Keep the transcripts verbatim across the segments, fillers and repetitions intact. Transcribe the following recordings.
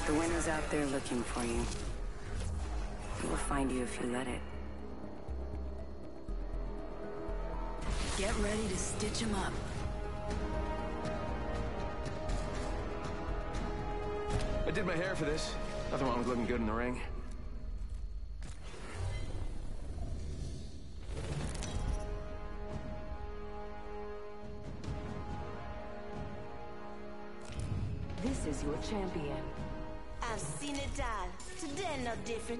The wind is out there looking for you. It will find you if you let it. Get ready to stitch him up. I did my hair for this. Nothing wrong with looking good in the ring. This is your champion. I've seen it all. Today no different.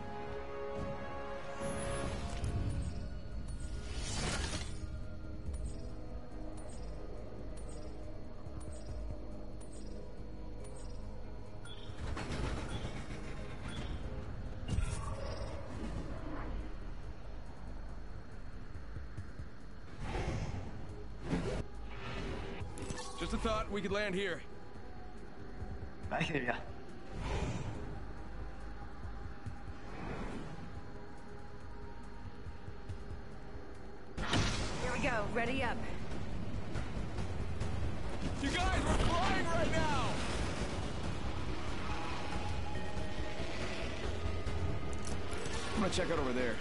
Just a thought, we could land here. I hear ya. Here we go. Ready up. You guys, we're flying right now! I'm gonna check out over there.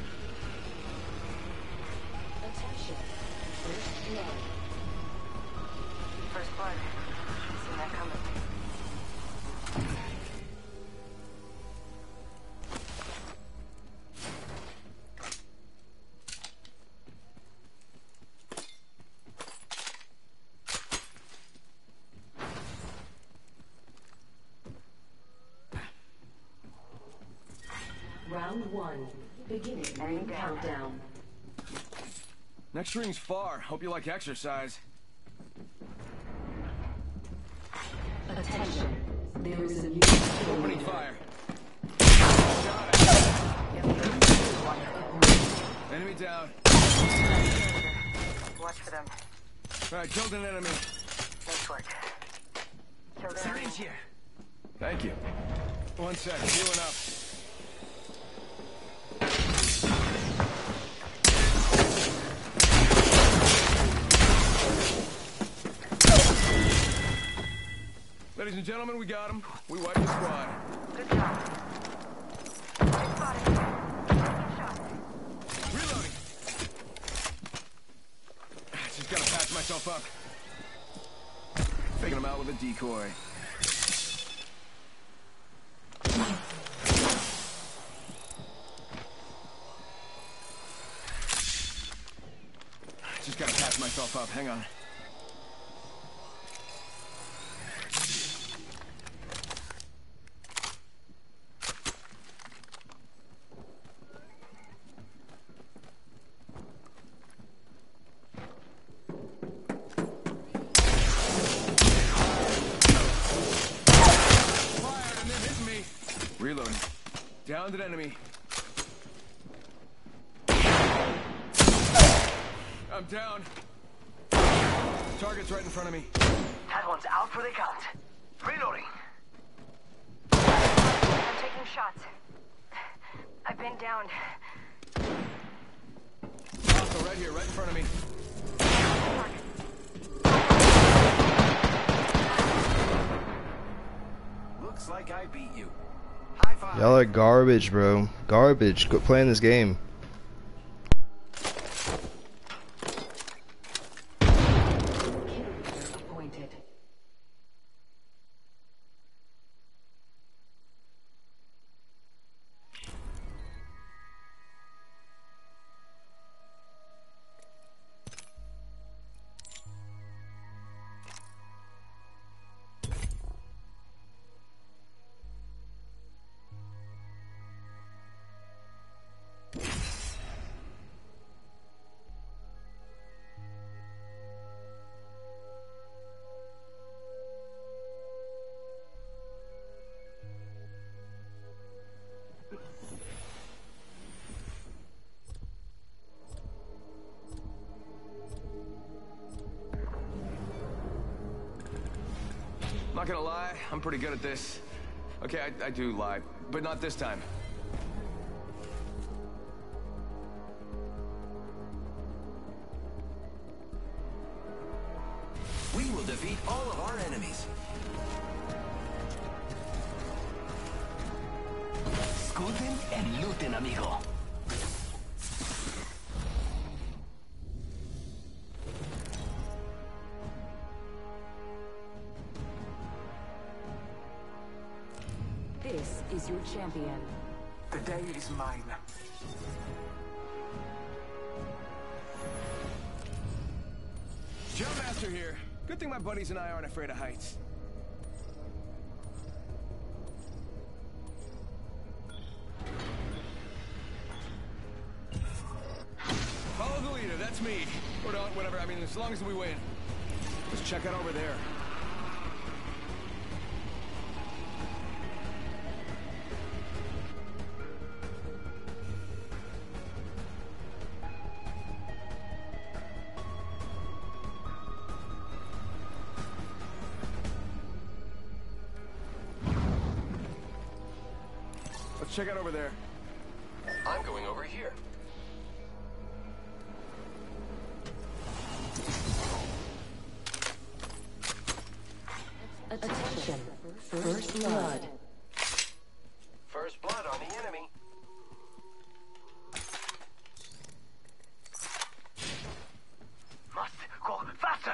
Attention. First blood. First blood. Seen that coming. Round one. Beginning ring countdown. Next ring's far. Hope you like exercise. Attention. There is a new Opening fire. Enemy down. Watch for them. Alright, killed an enemy. Nice work. Killed an enemy. Syringe here. Thank you. One sec, healing up. Ladies and gentlemen, we got him. We wiped the squad. Good job. Good spotted. Taking shots. Reloading. Just gotta patch myself up. Faking him out with a decoy. Just gotta patch myself up. Hang on. Reloading. Downed an enemy. I'm down. Target's right in front of me. That one's out for the count. Reloading. I'm taking shots. I've been downed. Also right here, right in front of me. Looks like I beat you. Y'all are garbage, bro. Garbage. Quit playing this game. appointed. Not gonna lie, I'm pretty good at this. Okay, I, I do lie, but not this time. We will defeat all of our enemies. and looten, amigo. This is your champion. The day is mine. Jumpmaster here. Good thing my buddies and I aren't afraid of heights. Follow the leader, that's me. Or don't, whatever, I mean, as long as we win. Let's check out over there. Let's check out over there. I'm going over here. Attention. First blood. First blood on the enemy. Must go faster.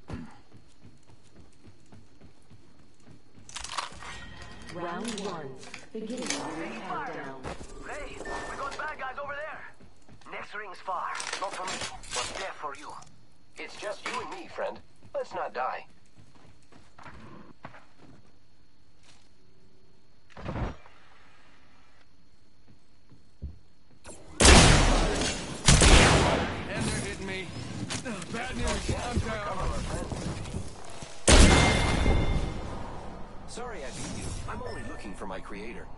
Round one. Beginning ring countdown. Hey, we got bad guys over there. Next ring's far. Not for me, but there for you. It's just you and me, friend. Let's not die. And they're hitting me. Oh, bad news, I'm down. Sorry I beat you. I'm only looking for my creator.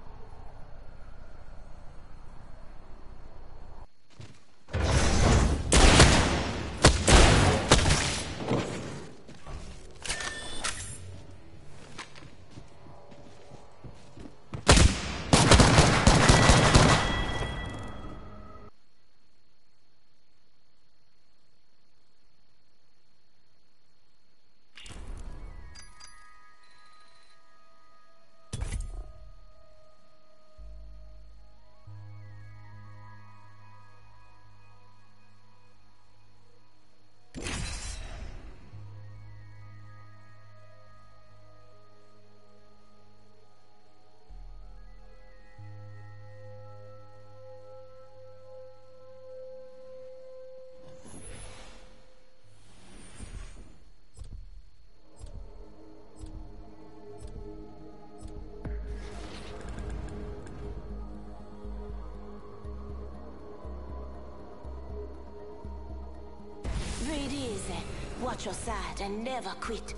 Breathe easy. Watch your side and never quit.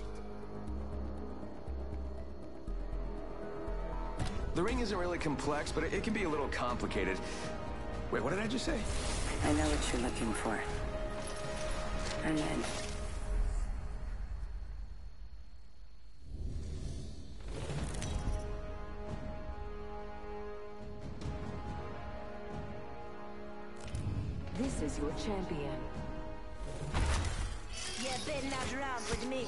The ring isn't really complex, but it, it can be a little complicated. Wait, what did I just say? I know what you're looking for. I'm in. This is your champion. You better not round with me.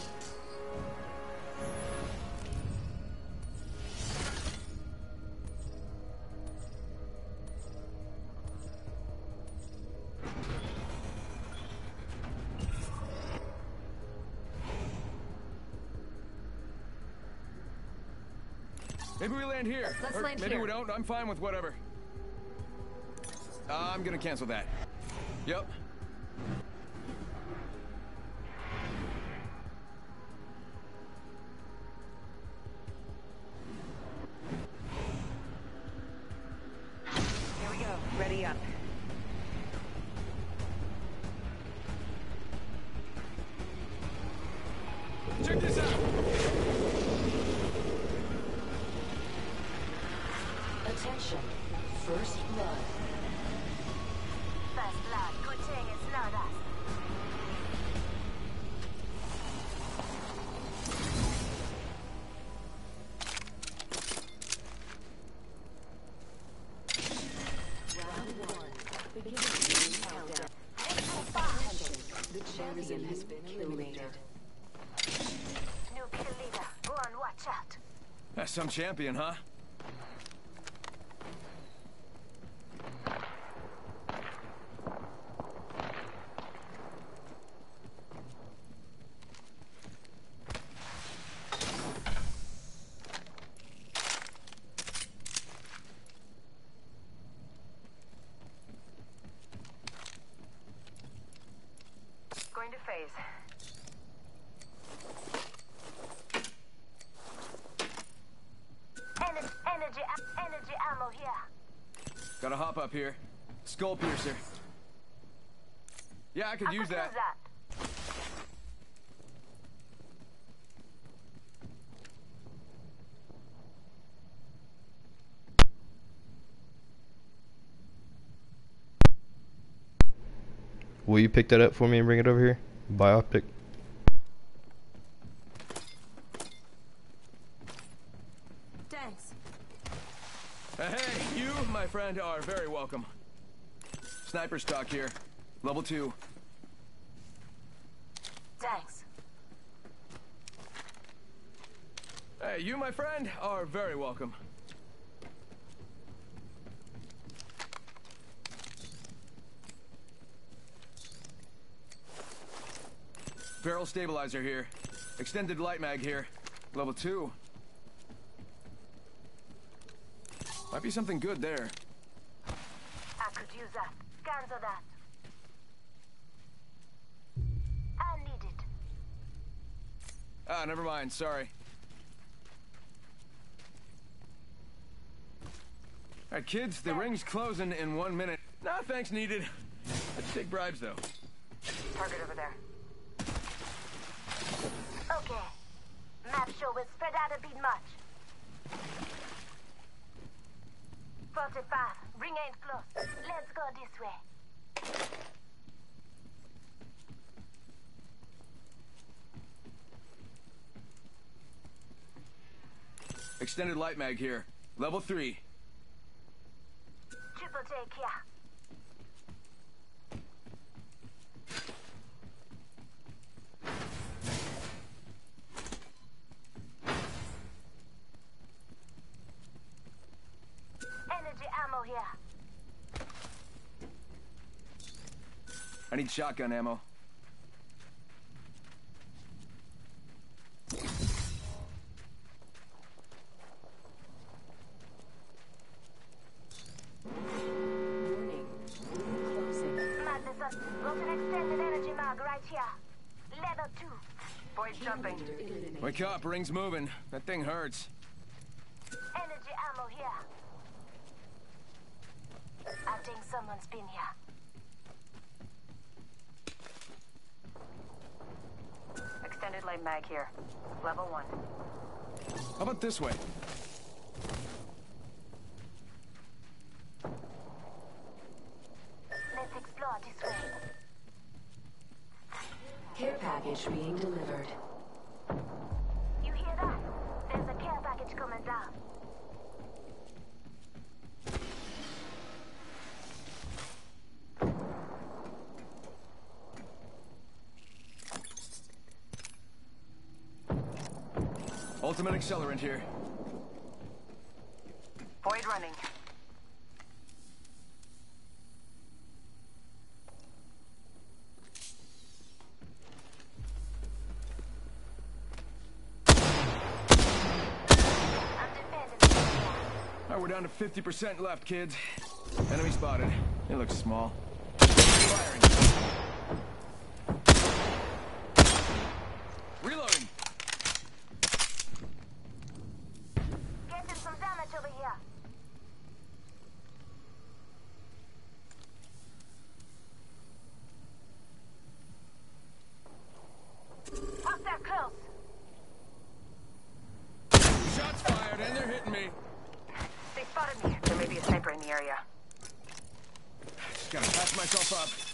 Maybe we land here. Let's or land maybe here. we don't. I'm fine with whatever. Uh, I'm gonna cancel that. Yep. Here we go. Ready up. Check this out. Attention. First blood. First blood, good thing it's not us. Round one. Beginning ring countdown. Attention. The champion has been eliminated. New kill leader, go on, watch out. That's some champion, huh? please. Energy, energy, energy ammo here. Gotta hop up here. Skull piercer. Yeah, I could I use could that. use that. Will you pick that up for me and bring it over here? Biopic. Thanks. Hey, you, my friend, are very welcome. Sniper stock here. Level two. Thanks. Hey, you, my friend, are very welcome. Barrel stabilizer here. Extended light mag here. Level two. Might be something good there. I could use that. Cancel that. I need it. Ah, never mind. Sorry. Alright, kids, the ring's closing in one minute. Nah, thanks needed. Let's take bribes, though. Target over there. Okay. Map show will spread out a bit much. forty-five. Ring ain't close. Let's go this way. Extended light mag here. Level three. Triple take here. Energy ammo here. I need shotgun ammo. Warning. Closing. Madness us. Got an extended energy mag right here. Level two. Boyd jumping. Leader eliminated. Wake up, ring's moving. That thing hurts. Energy ammo here. I think someone's been here. Extended light mag here. Level one. How about this way? Let's explore this way. Care package being delivered. You hear that? There's a care package coming down. Ultimate accelerant here. Boyd running. I'm defending. Alright, we're down to fifty percent left, kids. Enemy spotted. It looks small. Firing. Reloading. Getting some damage over here. Hostile close. Shots fired, and they're hitting me. They spotted me. There may be a sniper in the area. Just gotta patch myself up.